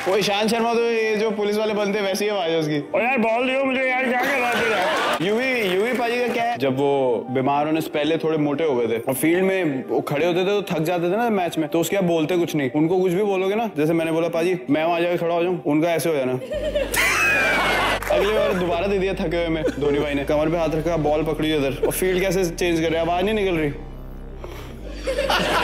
वो ईशांत शर्मा तो ये जो पुलिस वाले बनते हैं वैसी आवाज है उसकी। और यार बॉल दियो मुझे यार, क्या कर रहा है? यूवी पाजी का क्या है, जब वो बीमार होने से पहले थोड़े मोटे हो गए थे और फील्ड में वो खड़े होते थे तो थक जाते थे ना मैच में, तो उसके आप बोलते कुछ नहीं, उनको कुछ भी बोलोगे ना, जैसे मैंने बोला पाजी मैं वहां जाकर खड़ा हो जाऊं, उनका ऐसे हो जाना। अगली बार दोबारा दे दिया थके हुए में, धोनी भाई ने कमर पे हाथ रखा, बॉल पकड़ी उधर और फील्ड कैसे चेंज कर रहे, आवाज नहीं निकल रही।